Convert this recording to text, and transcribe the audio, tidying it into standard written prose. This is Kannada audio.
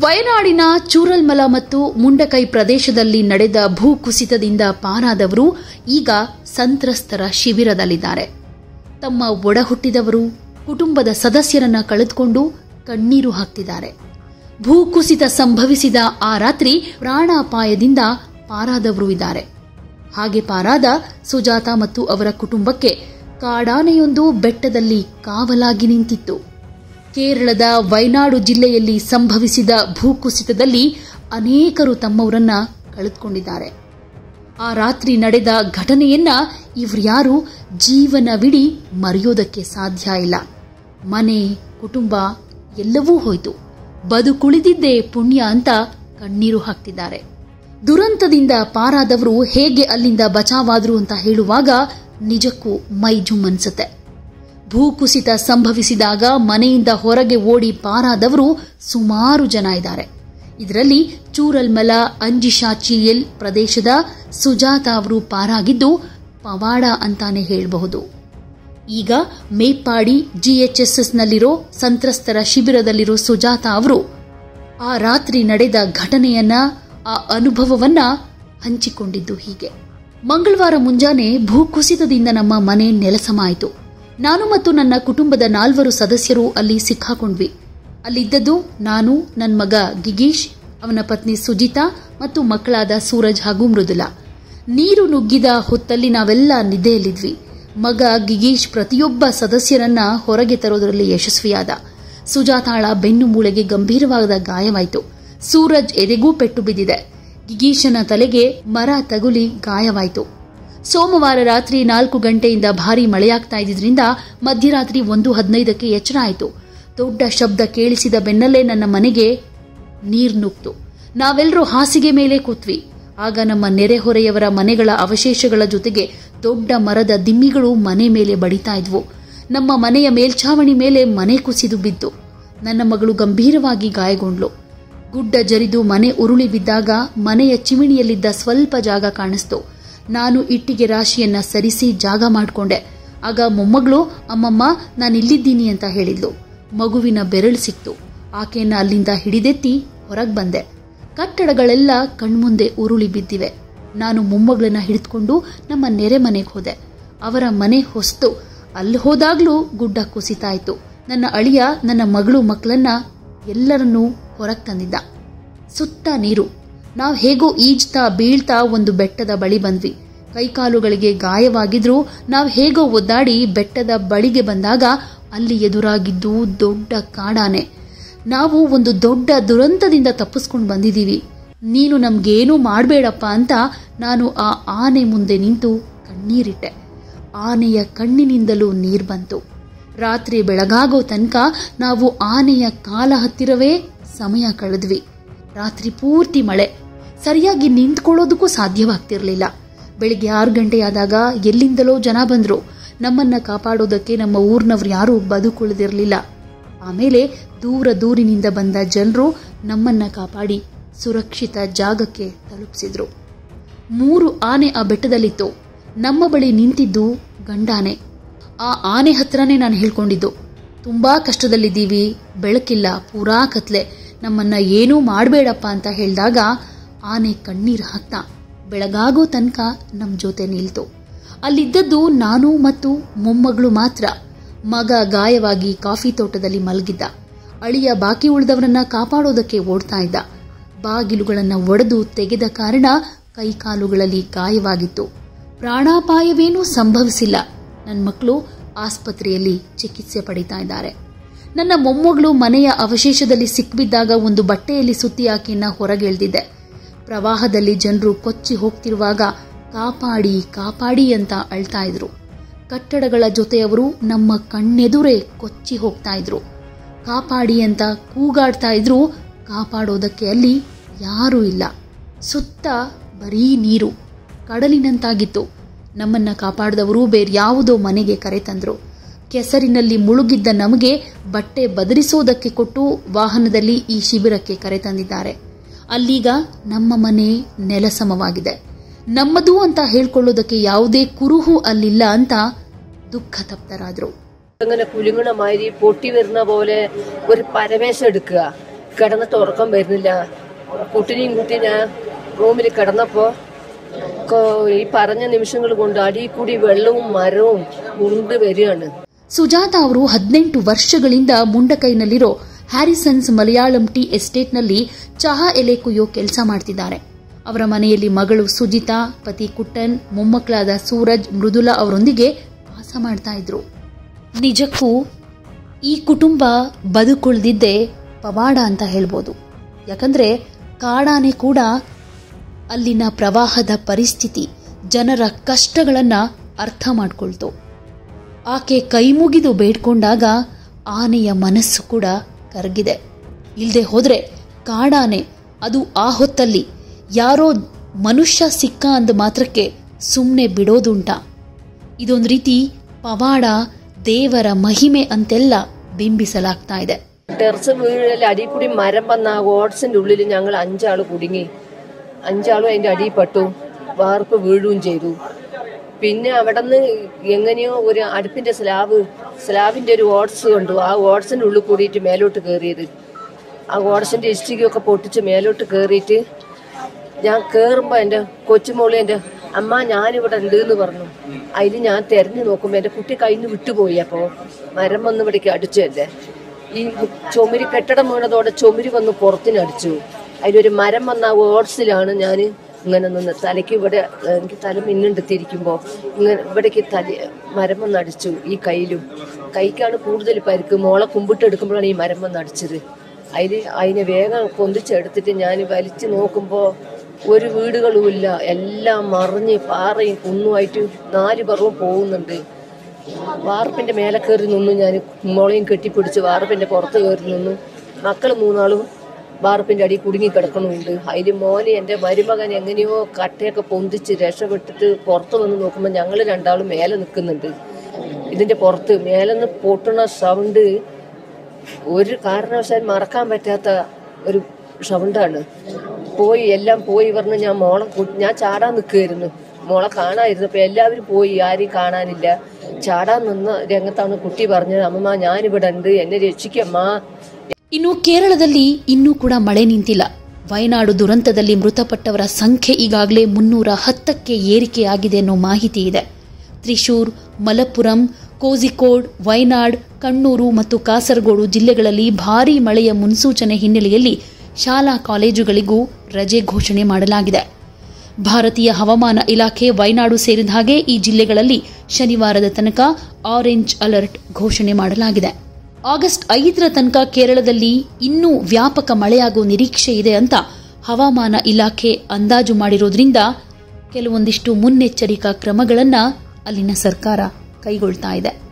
ವಯನಾಡಿನ ಚೂರಲ್ಮಲ ಮತ್ತು ಮುಂಡಕೈ ಪ್ರದೇಶದಲ್ಲಿ ನಡೆದ ಭೂಕುಸಿತದಿಂದ ಪಾರಾದವರು ಈಗ ಸಂತ್ರಸ್ತರ ಶಿಬಿರದಲ್ಲಿದ್ದಾರೆ. ತಮ್ಮ ಒಡಹುಟ್ಟಿದವರು, ಕುಟುಂಬದ ಸದಸ್ಯರನ್ನ ಕಳೆದುಕೊಂಡು ಕಣ್ಣೀರು ಹಾಕ್ತಿದ್ದಾರೆ. ಭೂಕುಸಿತ ಸಂಭವಿಸಿದ ಆ ರಾತ್ರಿ ಪ್ರಾಣಾಪಾಯದಿಂದ ಪಾರಾದವರು ಇದ್ದಾರೆ. ಹಾಗೆ ಪಾರಾದ ಸುಜಾತ ಮತ್ತು ಅವರ ಕುಟುಂಬಕ್ಕೆ ಕಾಡಾನೆಯೊಂದು ಬೆಟ್ಟದಲ್ಲಿ ಕಾವಲಾಗಿ ನಿಂತಿತ್ತು. ಕೇರಳದ ವಯನಾಡು ಜಿಲ್ಲೆಯಲ್ಲಿ ಸಂಭವಿಸಿದ ಭೂಕುಸಿತದಲ್ಲಿ ಅನೇಕರು ತಮ್ಮವರನ್ನ ಕಳೆದುಕೊಂಡಿದ್ದಾರೆ. ಆ ರಾತ್ರಿ ನಡೆದ ಘಟನೆಯನ್ನ ಇವ್ರ್ಯಾರು ಜೀವನವಿಡೀ ಮರೆಯೋದಕ್ಕೆ ಸಾಧ್ಯ ಇಲ್ಲ. ಮನೆ, ಕುಟುಂಬ ಎಲ್ಲವೂ ಹೋಯಿತು. ಬದುಕುಳಿದಿದ್ದೇ ಪುಣ್ಯ ಅಂತ ಕಣ್ಣೀರು ಹಾಕ್ತಿದ್ದಾರೆ. ದುರಂತದಿಂದ ಪಾರಾದವರು ಹೇಗೆ ಅಲ್ಲಿಂದ ಬಚಾವಾದ್ರು ಅಂತ ಹೇಳುವಾಗ ನಿಜಕ್ಕೂ ಮೈ ಜುಮ್ ಅನ್ಸುತ್ತೆ. ಭೂಕುಸಿತ ಸಂಭವಿಸಿದಾಗ ಮನೆಯಿಂದ ಹೊರಗೆ ಓಡಿ ಪಾರಾದವರು ಸುಮಾರು ಜನ ಇದ್ದಾರೆ. ಇದರಲ್ಲಿ ಚೂರಲ್ಮಲ ಅಂಜಿಶಾಚಿಯಲ್ ಪ್ರದೇಶದ ಸುಜಾತ ಅವರು ಪಾರಾಗಿದ್ದು ಪವಾಡ ಅಂತಾನೆ ಹೇಳಬಹುದು. ಈಗ ಮೇಪಾಡಿ ಜಿಎಚ್ಎಸ್ಎಸ್ನಲ್ಲಿರೋ ಸಂತ್ರಸ್ತರ ಶಿಬಿರದಲ್ಲಿರೋ ಸುಜಾತ ಅವರು ಆ ರಾತ್ರಿ ನಡೆದ ಘಟನೆಯನ್ನ, ಆ ಅನುಭವವನ್ನ ಹಂಚಿಕೊಂಡಿದ್ದು ಹೀಗೆ. ಮಂಗಳವಾರ ಮುಂಜಾನೆ ಭೂಕುಸಿತದಿಂದ ನಮ್ಮ ಮನೆ ನೆಲಸಮ ಆಯಿತು. ನಾನು ಮತ್ತು ನನ್ನ ಕುಟುಂಬದ 4 ಸದಸ್ಯರು ಅಲ್ಲಿ ಸಿಕ್ಕಾಕೊಂಡ್ವಿ. ಅಲ್ಲಿದ್ದದ್ದು ನಾನು, ನನ್ನ ಮಗ ಗಿಗೀಶ್, ಅವನ ಪತ್ನಿ ಸುಜಿತಾ ಮತ್ತು ಮಕ್ಕಳಾದ ಸೂರಜ್ ಹಾಗೂ ಮೃದುಲಾ. ನೀರು ನುಗ್ಗಿದ ಹೊತ್ತಲ್ಲಿ ನಾವೆಲ್ಲ ನಿದ್ದೆಯಲ್ಲಿದ್ವಿ. ಮಗ ಗಿಗೀಶ್ ಪ್ರತಿಯೊಬ್ಬ ಸದಸ್ಯರನ್ನ ಹೊರಗೆ ತರೋದರಲ್ಲಿ ಯಶಸ್ವಿಯಾದ. ಸುಜಾತಾಳ ಬೆನ್ನು ಮೂಳೆಗೆ ಗಂಭೀರವಾದ ಗಾಯವಾಯಿತು. ಸೂರಜ್ ಎದೆಗೂ ಪೆಟ್ಟು ಬಿದ್ದಿದೆ. ಗಿಗೀಶನ ತಲೆಗೆ ಮರ ತಗುಲಿ ಗಾಯವಾಯಿತು. ಸೋಮವಾರ ರಾತ್ರಿ 4 ಗಂಟೆಯಿಂದ ಭಾರೀ ಮಳೆಯಾಗ್ತಾ ಇದ್ದಿದ್ರಿಂದ ಮಧ್ಯರಾತ್ರಿ 1:15ಕ್ಕೆ ಎಚ್ಚರ ಆಯಿತು. ದೊಡ್ಡ ಶಬ್ದ ಕೇಳಿಸಿದ ಬೆನ್ನಲ್ಲೇ ನನ್ನ ಮನೆಗೆ ನೀರು ನುಗ್ತು. ನಾವೆಲ್ಲರೂ ಹಾಸಿಗೆ ಮೇಲೆ ಕೂತ್ವಿ. ಆಗ ನಮ್ಮ ನೆರೆಹೊರೆಯವರ ಮನೆಗಳ ಅವಶೇಷಗಳ ಜೊತೆಗೆ ದೊಡ್ಡ ಮರದ ದಿಮ್ಮಿಗಳು ಮನೆ ಮೇಲೆ ಬಡಿತಾ ಇದ್ವು. ನಮ್ಮ ಮನೆಯ ಮೇಲ್ಛಾವಣಿ ಮೇಲೆ ಮನೆ ಕುಸಿದು ಬಿದ್ದು ನನ್ನ ಮಗಳು ಗಂಭೀರವಾಗಿ ಗಾಯಗೊಂಡ್ಲು. ಗುಡ್ಡ ಜರಿದು ಮನೆ ಉರುಳಿ ಬಿದ್ದಾಗ ಮನೆಯ ಚಿಮಿಣಿಯಲ್ಲಿದ್ದ ಸ್ವಲ್ಪ ಜಾಗ ಕಾಣಿಸ್ತು. ನಾನು ಇಟ್ಟಿಗೆ ರಾಶಿಯನ್ನ ಸರಿಸಿ ಜಾಗ ಮಾಡಿಕೊಂಡೆ. ಆಗ ಮೊಮ್ಮಗಳು, ಅಮ್ಮಮ್ಮ ನಾನಿಲ್ಲಿದ್ದೀನಿ ಅಂತ ಹೇಳಿದ್ಲು. ಮಗುವಿನ ಬೆರಳು ಸಿಕ್ತು. ಆಕೆಯನ್ನ ಅಲ್ಲಿಂದ ಹಿಡಿದೆತ್ತಿ ಹೊರಗೆ ಬಂದೆ. ಕಟ್ಟಡಗಳೆಲ್ಲ ಕಣ್ಮುಂದೆ ಉರುಳಿ ಬಿದ್ದಿವೆ. ನಾನು ಮೊಮ್ಮಗಳನ್ನ ಹಿಡಿದುಕೊಂಡು ನಮ್ಮ ನೆರೆ ಮನೆಗೆ ಹೋದೆ. ಅವರ ಮನೆ ಹೊಸ್ತು. ಅಲ್ಲಿ ಹೋದಾಗ್ಲೂ ಗುಡ್ಡ ಕುಸಿತಾಯಿತು. ನನ್ನ ಅಳಿಯ ನನ್ನ ಮಗಳು ಮಕ್ಕಳನ್ನ ಎಲ್ಲರನ್ನೂ ಹೊರಗೆ ತಂದಿದ್ದ. ಸುತ್ತ ನೀರು. ನಾವು ಹೇಗೋ ಈಜ್ತಾ ಬೀಳ್ತಾ ಒಂದು ಬೆಟ್ಟದ ಬಳಿ ಬಂದ್ವಿ. ಕೈಕಾಲುಗಳಿಗೆ ಗಾಯವಾಗಿದ್ರೂ ನಾವು ಹೇಗೋ ಒದ್ದಾಡಿ ಬೆಟ್ಟದ ಬಳಿಗೆ ಬಂದಾಗ ಅಲ್ಲಿ ಎದುರಾಗಿದ್ದು ದೊಡ್ಡ ಕಾಡಾನೆ. ನಾವು ಒಂದು ದೊಡ್ಡ ದುರಂತದಿಂದ ತಪ್ಪಿಸ್ಕೊಂಡು ಬಂದಿದ್ದೀವಿ, ನೀನು ನಮ್ಗೇನೂ ಮಾಡಬೇಡಪ್ಪ ಅಂತ ನಾನು ಆ ಆನೆ ಮುಂದೆ ನಿಂತು ಕಣ್ಣೀರಿಟ್ಟೆ. ಆನೆಯ ಕಣ್ಣಿನಿಂದಲೂ ನೀರು ಬಂತು. ರಾತ್ರಿ ಬೆಳಗಾಗೋ ತನಕ ನಾವು ಆನೆಯ ಕಾಲ ಹತ್ತಿರವೇ ಸಮಯ ಕಳೆದ್ವಿ. ರಾತ್ರಿ ಪೂರ್ತಿ ಮಳೆ. ಸರಿಯಾಗಿ ನಿಂತ್ಕೊಳ್ಳೋದಕ್ಕೂ ಸಾಧ್ಯವಾಗ್ತಿರ್ಲಿಲ್ಲ. ಬೆಳಿಗ್ಗೆ 6 ಗಂಟೆಯಾದಾಗ ಎಲ್ಲಿಂದಲೋ ಜನ ಬಂದ್ರು. ನಮ್ಮನ್ನ ಕಾಪಾಡೋದಕ್ಕೆ ನಮ್ಮ ಊರಿನವ್ರು ಯಾರೂ ಬದುಕುಳಿದಿರಲಿಲ್ಲ. ಆಮೇಲೆ ದೂರದಿಂದ ಬಂದ ಜನರು ನಮ್ಮನ್ನ ಕಾಪಾಡಿ ಸುರಕ್ಷಿತ ಜಾಗಕ್ಕೆ ತಲುಪಿಸಿದ್ರು. 3 ಆನೆ ಆ ಬೆಟ್ಟದಲ್ಲಿತ್ತು. ನಮ್ಮ ಬಳಿ ನಿಂತಿದ್ದು ಗಂಡಾನೆ. ಆ ಆನೆ ಹತ್ರನೇ ನಾನು ಹೇಳ್ಕೊಂಡಿದ್ದು, ತುಂಬಾ ಕಷ್ಟದಲ್ಲಿದ್ದೀವಿ, ಬೆಳಕಿಲ್ಲ, ಪೂರಾ ಕತ್ಲೆ, ನಮ್ಮನ್ನ ಏನೂ ಮಾಡಬೇಡಪ್ಪ ಅಂತ ಹೇಳಿದಾಗ ಆನೆ ಕಣ್ಣೀರು ಹಾಕ್ತಾ ಬೆಳಗಾಗೋ ತನಕ ನಮ್ಮ ಜೊತೆ ನಿಲ್ತು. ಅಲ್ಲಿದ್ದದ್ದು ನಾನು ಮತ್ತು ಮೊಮ್ಮಗಳು ಮಾತ್ರ. ಮಗ ಗಾಯವಾಗಿ ಕಾಫಿ ತೋಟದಲ್ಲಿ ಮಲಗಿದ್ದ. ಅಳಿಯ ಬಾಕಿ ಉಳಿದವರನ್ನ ಕಾಪಾಡೋದಕ್ಕೆ ಓಡ್ತಾ ಇದ್ದ. ಬಾಗಿಲುಗಳನ್ನು ಒಡೆದು ತೆಗೆದ ಕಾರಣ ಕೈಕಾಲುಗಳಲ್ಲಿ ಗಾಯವಾಗಿತ್ತು. ಪ್ರಾಣಾಪಾಯವೇನೂ ಸಂಭವಿಸಿಲ್ಲ. ನನ್ನ ಮಕ್ಕಳು ಆಸ್ಪತ್ರೆಯಲ್ಲಿ ಚಿಕಿತ್ಸೆ ಪಡಿತಾ ಇದ್ದಾರೆ. ನನ್ನ ಮೊಮ್ಮಗಳು ಮನೆಯ ಅವಶೇಷದಲ್ಲಿ ಸಿಕ್ಬಿದ್ದಾಗ ಒಂದು ಬಟ್ಟೆಯಲ್ಲಿ ಸುತ್ತಿ ಆಕೆಯನ್ನ ಹೊರಗೆಳೆದಿದ್ದೆ. ಪ್ರವಾಹದಲ್ಲಿ ಜನರು ಕೊಚ್ಚಿ ಹೋಗ್ತಿರುವಾಗ ಕಾಪಾಡಿ ಕಾಪಾಡಿ ಅಂತ ಅಳ್ತಾ ಇದ್ರು. ಕಟ್ಟಡಗಳ ಜೊತೆಯವರು ನಮ್ಮ ಕಣ್ಣೆದುರೇ ಕೊಚ್ಚಿ ಹೋಗ್ತಾ ಇದ್ರು. ಕಾಪಾಡಿ ಅಂತ ಕೂಗಾಡ್ತಾ ಇದ್ರು. ಕಾಪಾಡೋದಕ್ಕೆ ಅಲ್ಲಿ ಯಾರೂ ಇಲ್ಲ. ಸುತ್ತ ಬರೀ ನೀರು, ಕಡಲಿನಂತಾಗಿತ್ತು. ನಮ್ಮನ್ನ ಕಾಪಾಡಿದವರು ಬೇರ್ಯಾವುದೋ ಮನೆಗೆ ಕರೆತಂದ್ರು. ಕೆಸರಿನಲ್ಲಿ ಮುಳುಗಿದ್ದ ನಮಗೆ ಬಟ್ಟೆ ಬದಲಿಸೋದಕ್ಕೆ ಕೊಟ್ಟು ವಾಹನದಲ್ಲಿ ಈ ಶಿಬಿರಕ್ಕೆ ಕರೆತಂದಿದ್ದಾರೆ. ಅಲ್ಲೀಗ ನಮ್ಮ ಮನೆ ನೆಲಸಮವಾಗಿದೆ. ನಮ್ಮದು ಅಂತ ಹೇಳ್ಕೊಳ್ಳೋದಕ್ಕೆ ಯಾವುದೇ ಕುರುಹು ಅಲ್ಲಿಲ್ಲ ಅಂತ ದುಃಖ തപ്തരാದ್ರು. അങ്ങനെ കുലുങ്ങണ മാതിരി പൊട്ടി വരുന്ന പോലെ ഒരു പരവേശം എടുക്കുക. കിടന്നിട്ട് ഉറക്കം വരുന്നില്ല. കുട്ടിനെയും കൂട്ടി ഞാൻ റൂമിൽ കിടന്നപ്പോൾ ഈ പറഞ്ഞ നിമിഷങ്ങൾ കൊണ്ട് അടിയിൽ കൂടി വെള്ളവും മരവും ഉരുണ്ട് വരികയാണ്. ಸುಜಾತ ಅವರು 18 ವರ್ಷಗಳಿಂದ ಮುಂಡಕೈನಲ್ಲಿರೋ ಹ್ಯಾರಿಸನ್ಸ್ ಮಲಯಾಳಂ ಟೀ ಎಸ್ಟೇಟ್ನಲ್ಲಿ ಚಹಾ ಎಲೆ ಕುಯ್ಯೋ ಕೆಲಸ ಮಾಡ್ತಿದ್ದಾರೆ. ಅವರ ಮನೆಯಲ್ಲಿ ಮಗಳು ಸುಜಿತಾ, ಪತಿ ಕುಟ್ಟನ್, ಮೊಮ್ಮಕ್ಕಳಾದ ಸೂರಜ್, ಮೃದುಲಾ ಅವರೊಂದಿಗೆ ವಾಸ ಮಾಡ್ತಾ ಇದ್ರು. ನಿಜಕ್ಕೂ ಈ ಕುಟುಂಬ ಬದುಕುಳಿದಿದ್ದೇ ಪವಾಡ ಅಂತ ಹೇಳ್ಬೋದು. ಯಾಕಂದ್ರೆ ಕಾಡಾನೆ ಕೂಡ ಅಲ್ಲಿನ ಪ್ರವಾಹದ ಪರಿಸ್ಥಿತಿ, ಜನರ ಕಷ್ಟಗಳನ್ನ ಅರ್ಥ ಮಾಡ್ಕೊಳ್ತು. ಆಕೆ ಕೈಮುಗಿದು ಬೇಡ್ಕೊಂಡಾಗ ಆನೆಯ ಮನಸ್ಸು ಕೂಡ ಕರಗಿದೆ. ಇಲ್ದೆ ಹೋದ್ರೆ ಕಾಡಾನೆ ಅದು ಆ ಹೊತ್ತಲ್ಲಿ ಯಾರೋ ಮನುಷ್ಯ ಸಿಕ್ಕ ಅಂದ ಮಾತ್ರಕ್ಕೆ ಸುಮ್ಮನೆ ಬಿಡೋದುಂಟ. ಇದೊಂದು ರೀತಿ ಪವಾಡ, ದೇವರ ಮಹಿಮೆ ಅಂತೆಲ್ಲ ಬಿಂಬಿಸಲಾಗ್ತಾ ಇದೆ. ടെറസ് വീഴൽ അടിയിൽ കൂടി മരം വന്ന ആ ഓട്സിന്റെ ഉള്ളിൽ ഞങ്ങൾ 5 ആള് കുടുങ്ങി. 5 ആളും അതിന്റെ അടിയിൽ പെട്ടു. വാർപ്പ് വീഴുകയും ചെയ്തു. പിന്നെ അവിടെ നിന്ന് എങ്ങനെയോ ഒരു അടുപ്പിന്റെ സ്ലാബിന്റെ ഒരു ഓട്സ് കണ്ടു. ആ ഓട്സിന്റെ ഉള്ളിൽ കൂടിയിട്ട് മേലോട്ട് കയറിയത്. ആ ഓട്സിന്റെ ഇഷ്ടികയൊക്കെ പൊട്ടിച്ച് മേലോട്ട് കയറിയിട്ട് ഞാൻ കയറുമ്പോൾ എൻ്റെ കൊച്ചുമോളി എൻ്റെ അമ്മ ഞാനിവിടെ ഉണ്ട് എന്ന് പറഞ്ഞു. അതിൽ ഞാൻ തിരഞ്ഞു നോക്കുമ്പോൾ എൻ്റെ കുട്ടി കയ്യിൽ നിന്ന് വിട്ടുപോയി. അപ്പോൾ മരം വന്ന് ഇവിടേക്ക് അടിച്ചല്ലേ. ഈ ചുമരി കെട്ടിടം വീണതോടെ ചുമരി വന്ന് പുറത്തിനടിച്ചു. അതിലൊരു മരം വന്ന ആ ഓട്സിലാണ് ഞാൻ ഇങ്ങനെ നിന്ന് തലയ്ക്ക് ഇവിടെ എനിക്ക് തല മിന്നുണ്ടെത്തിയിരിക്കുമ്പോൾ ഇങ്ങനെ ഇവിടേക്ക് മരം വന്ന് അടിച്ചു. ഈ കൈക്കാണ് കൂടുതൽ പരിക്ക്. മോളെ കുമ്പിട്ടെടുക്കുമ്പോഴാണ് ഈ മരം വന്ന് അടിച്ചത്. അതിനെ വേഗം പൊന്തിച്ചെടുത്തിട്ട് ഞാൻ വലിച്ചു നോക്കുമ്പോൾ ഒരു വീടുകളുമില്ല. എല്ലാം മറിഞ്ഞ് പാറയും കുന്നുമായിട്ട് 4 പറവും പോകുന്നുണ്ട്. വാർപ്പിന്റെ മേലെ കയറി നിന്നു. ഞാൻ മോളെയും കെട്ടിപ്പിടിച്ച് വാർപ്പിന്റെ പുറത്ത് കയറി നിന്നു. മക്കൾ 3 ആളും വാർപ്പിന്റെ അടി കുടുങ്ങി കിടക്കണമുണ്ട്. അതിൽ മോനെ എൻ്റെ മരുമകൻ എങ്ങനെയോ കട്ടയൊക്കെ പൊന്തിച്ച് രക്ഷപ്പെട്ടിട്ട് പുറത്ത് വന്ന് നോക്കുമ്പോൾ ഞങ്ങൾ 2 ആളും മേലെ നിൽക്കുന്നുണ്ട്. ഇതിന്റെ പുറത്ത് മേലെ നിന്ന് പൊട്ടുന്ന സൗണ്ട് ഒരു കാരണവശാലും മറക്കാൻ പറ്റാത്ത ഒരു സൗണ്ടാണ്. എല്ലാം പോയി പറഞ്ഞ് ഞാൻ ചാടാൻ നിൽക്കുമായിരുന്നു. മോളെ കാണായിരുന്നു. അപ്പൊ എല്ലാവരും പോയി, ആരെയും കാണാനില്ല. ചാടാൻ നിന്ന രംഗത്താണ് കുട്ടി പറഞ്ഞത്, അമ്മ ഞാനിവിടെ ഉണ്ട്, എന്നെ രക്ഷിക്കಮ್ಮ. ಇನ್ನು ಕೇರಳದಲ್ಲಿ ಇನ್ನೂ ಕೂಡ ಮಳೆ ನಿಂತಿಲ್ಲ. ವಯನಾಡು ದುರಂತದಲ್ಲಿ ಮೃತಪಟ್ಟವರ ಸಂಖ್ಯೆ ಈಗಾಗಲೇ 310ಕ್ಕೆ ಏರಿಕೆಯಾಗಿದೆ ಅನ್ನೋ ಮಾಹಿತಿ ಇದೆ. ತ್ರಿಶೂರ್, ಮಲಪ್ಪುರಂ, ಕೋಝಿಕೋಡ್, ವಯನಾಡ್, ಕಣ್ಣೂರು ಮತ್ತು ಕಾಸರಗೋಡು ಜಿಲ್ಲೆಗಳಲ್ಲಿ ಭಾರೀ ಮಳೆಯ ಮುನ್ಸೂಚನೆ ಹಿನ್ನೆಲೆಯಲ್ಲಿ ಶಾಲಾ ಕಾಲೇಜುಗಳಿಗೂ ರಜೆ ಘೋಷಣೆ ಮಾಡಲಾಗಿದೆ. ಭಾರತೀಯ ಹವಾಮಾನ ಇಲಾಖೆ ವಯನಾಡು ಸೇರಿದ ಹಾಗೆ ಈ ಜಿಲ್ಲೆಗಳಲ್ಲಿ ಶನಿವಾರದ ತನಕ ಆರೆಂಜ್ ಅಲರ್ಟ್ ಘೋಷಣೆ ಮಾಡಲಾಗಿದೆ. ಆಗಸ್ಟ್ 5ರ ತನಕ ಕೇರಳದಲ್ಲಿ ಇನ್ನೂ ವ್ಯಾಪಕ ಮಳೆಯಾಗುವ ನಿರೀಕ್ಷೆ ಇದೆ ಅಂತ ಹವಾಮಾನ ಇಲಾಖೆ ಅಂದಾಜು ಮಾಡಿರೋದ್ರಿಂದ ಕೆಲವೊಂದಿಷ್ಟು ಮುನ್ನೆಚ್ಚರಿಕಾ ಕ್ರಮಗಳನ್ನು ಅಲ್ಲಿನ ಸರ್ಕಾರ ಕೈಗೊಳ್ತಾ ಇದೆ.